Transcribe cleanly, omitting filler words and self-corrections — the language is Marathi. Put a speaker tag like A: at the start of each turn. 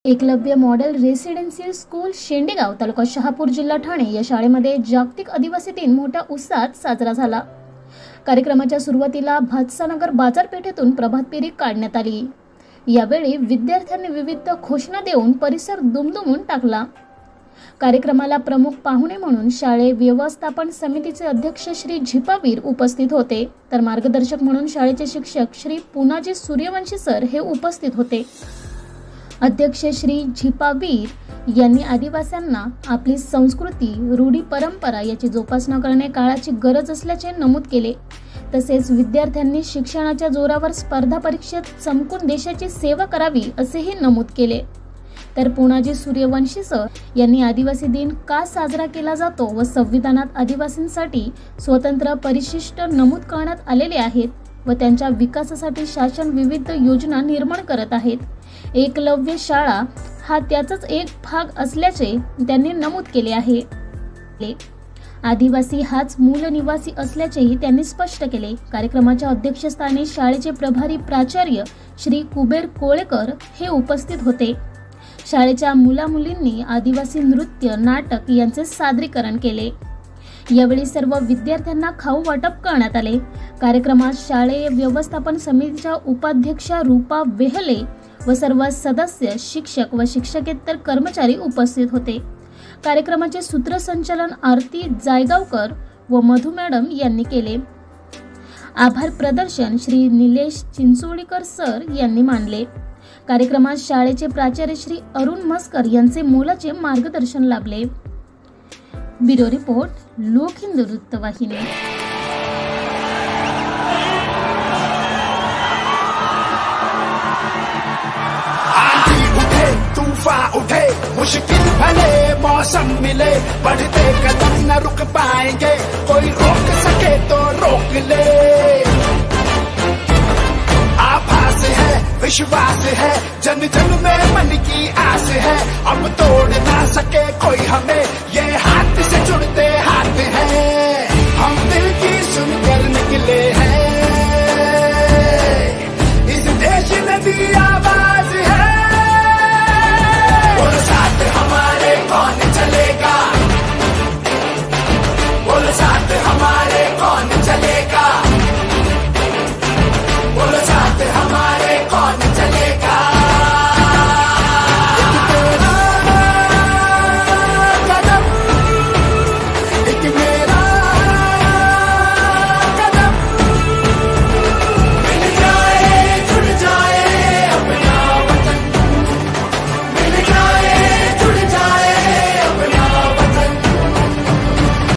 A: Eklavya model residential school Shendegaon taluka Shahapur जिल्हा ठाणे या शाळेमध्ये जागतिक आदिवासी दिन मोठ्या उत्साहात साजरा झाला। कार्यक्रमाच्या सुरुवातीला भातसानगर बाजारपेठेतून प्रभात फेरी काढण्यात आली। यावेळी विद्यार्थ्यांनी विविध घोषणा देऊन परिसर दुमदुमून टाकला। कार्यक्रमाला प्रमुख पाहुणे म्हणून शाळे व्यवस्थापन समितीचे अध्यक्ष श्री झिपावीर उपस्थित होते, तर मार्गदर्शक म्हणून शाळेचे शिक्षक श्री पुनाजी सूर्यवंशी सर हे उपस्थित होते। अध्यक्ष श्री झिपावीर यांनी आदिवासींना आपली संस्कृती, रूढी परंपरा याची जोपासना करणे काळाची गरज असल्याचे नमूद केले। तसेच विद्यार्थ्यांनी शिक्षणाच्या जोरावर स्पर्धा परीक्षेत चमकून देशाची सेवा करावी असेही नमूद केले। तर पुनाजी सूर्यवंशी सर यांनी आदिवासी दिन का साजरा केला जातो व संविधानात आदिवासींसाठी स्वतंत्र परिशिष्ट नमूद करण्यात आलेले आहेत व त्यांच्या विकासासाठी शासन विविध योजना निर्माण करत आहेत। एकलव्य शाळा हा त्याचाच एक भाग असल्याचे त्यांनी नमूद केले आहे। आदिवासी हाच मूल निवासी असल्याचेही त्यांनी स्पष्ट केले। कार्यक्रमाच्या अध्यक्षस्थानी शाळेचे प्रभारी प्राचार्य श्री कुबेर कोळेकर हे उपस्थित होते। शाळेच्या मुलामुलींनी आदिवासी नृत्य, नाटक यांचे सादरीकरण केले। यावेळी सर्व विद्यार्थ्यांना खाऊ वाटप करण्यात आले। कार्यक्रमात शालेय व्यवस्थापन समितीच्या उपाध्यक्षा रूपा वेहले व सर्व सदस्य, शिक्षक व शिक्षकेतर कर्मचारी उपस्थित होते। कार्यक्रमाचे सूत्रसंचालन आरती जायगावकर व मधु मॅडम यांनी केले। आभार प्रदर्शन श्री निलेश चिंचोळीकर सर यांनी मानले। कार्यक्रमात शाळेचे प्राचार्य श्री अरुण मस्कर यांचे मोलाचे मार्गदर्शन लाभले। ब्युरो रिपोर्ट, लोकहिंदू वृत्तवाहिनी।
B: तूफान उठे, मुश्किल भले मौसम मिले, बढ़ते कदम न रुक पाएंगे, कोई रोक सके तो रोक ले। आभास है, विश्वास है, जन जन में मन की आस है, अब तोड़ ना सके कोई हमें, ये हाथ से जुड़ते हाथ हैं, हम दिल की सुनकर निकले।